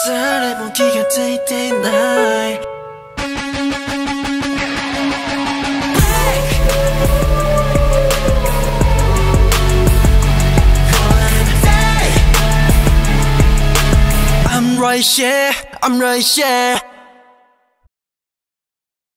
살에 몽키가 day day night I'm right, yeah, I'm right, yeah.